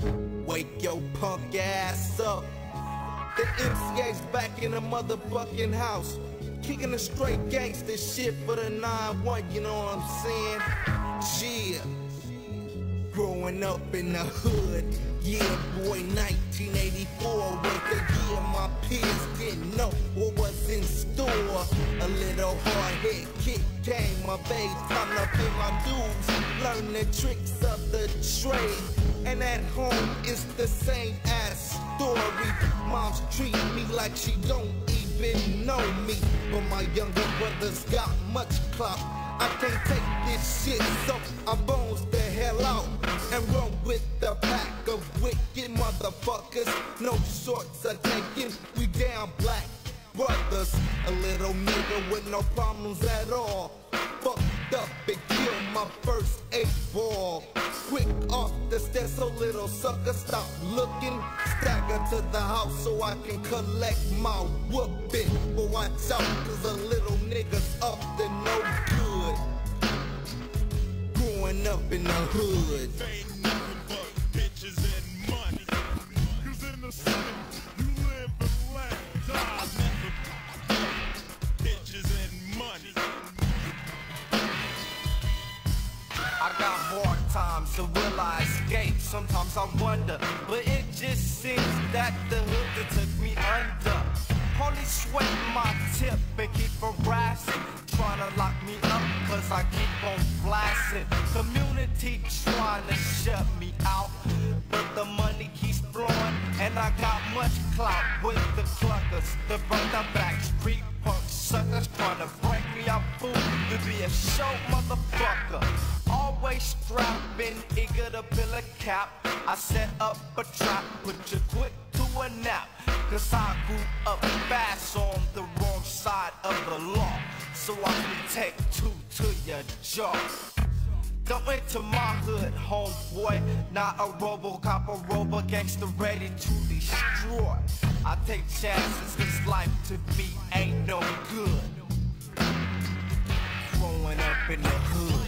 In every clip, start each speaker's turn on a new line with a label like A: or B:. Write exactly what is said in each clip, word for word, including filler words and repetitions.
A: Wake your punk ass up. The M C A's back in the motherfucking house, kicking the straight gangster shit for the nine one, you know what I'm saying? Yeah. Growing up in the hood, yeah boy, nineteen eighty-four was the year my peers didn't know what was in store. A little hard head kick came of age, time to pay my dues, learn the tricks of the trade. And at home it's the same ass story. Mom's treat me like she don't even know me, but my younger brothers got much clout. I can't take this shit, so I bones the hell out and run with the pack of wicked motherfuckers. No shorts are taken, we down black brothers. A little nigga with no problems at all, fucked up and killed my first eight ball. Quick off the stairs, so little sucker stop looking. Stagger to the house so I can collect my whooping. But watch out, cause a little nigga's up to no good. Growing up in the hood,
B: ain't nothing but bitches and money. Cause in the city, you live and let die. Bitches and money.
C: I got hard times, so will I escape? Sometimes I wonder, but it just seems that the hood that took me under. Only sweat my tip and keep harassing, trying to lock me up cause I keep on blasting. Community trying to shut me out, but the money keeps flowing and I got much clout with the cluckers, the run the back street punk suckers trying to break me up, fool, to be a show motherfucker. Always strapping, eager to fill a cap. I set up a trap, put you quick to a nap. Cause I grew up fast on the wrong side of the law, so I can take two to your jaw. Come into my hood, homeboy, not a Robocop, a robo gangster ready to destroy. I take chances cause life to me ain't no good. Growing up in the hood,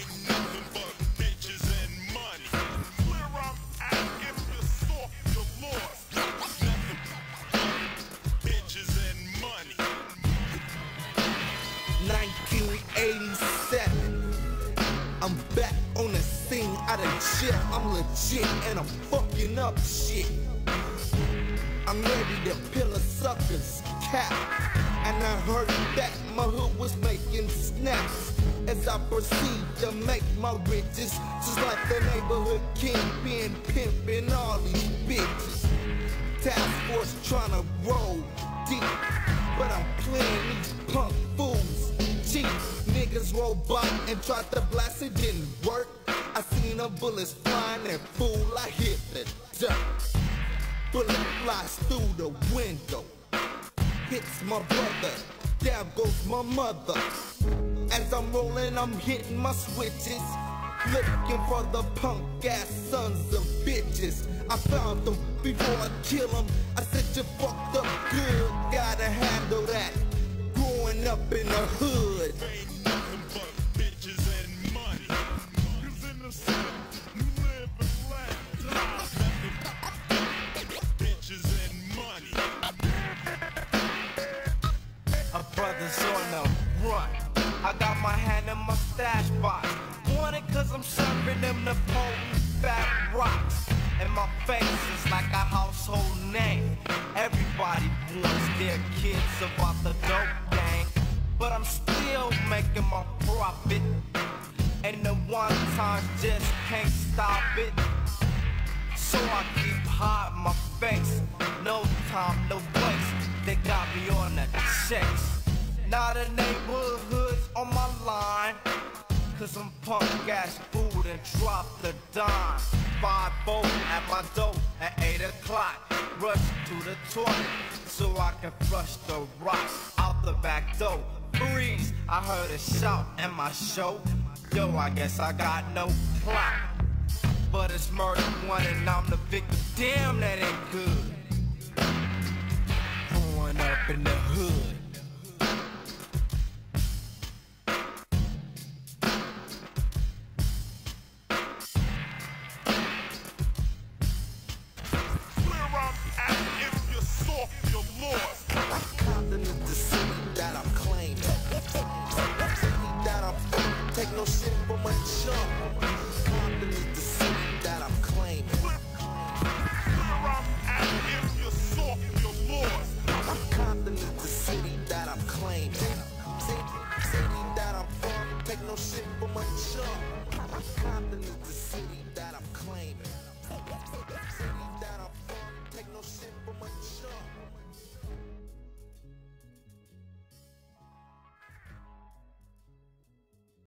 A: nineteen eighty-seven, I'm back on the scene out of jail. I'm legit and I'm fucking up shit. I'm ready to peel a sucker's cap, and I heard that my hood was making snaps. As I proceed to make my riches, just like the neighborhood kingpin pimping all these bitches. Task force tryna roll deep, but I'm playing these punk fools cheap. Niggas roll by and tried to blast, it didn't work. I seen the bullets flying and fool, I hit the dirt. Bullet flies through the window, hits my brother, down goes my mother. As I'm rolling, I'm hitting my switches, looking for the punk ass sons of bitches. I found them before I kill them. I said you fucked up good, gotta handle that. Growing up in the hood,
B: Ain't nothing but bitches and money. Cause in the city, you live and let die. Bitches and money.
C: a brother's on the run. I got my hand in my stash box, wanted cause I'm serving them the potent fat rocks. And my face is like a household name. Everybody warns their kids about the dope gang, but I'm still making my profit, and the one time just can't stop it. So I keep hiding my face, no time, no waste. They got me on the chase. Now the neighborhood's on my line, cause I'm punk ass food and drop the dime. Five fold at my door at eight o'clock. Rush to the toilet so I can flush the rock out the back door. Freeze, I heard a shout in my show. Yo, I guess I got no clout, but it's murder one and I'm the victim. Damn, that ain't good. Growing up in the hood.
A: no shit for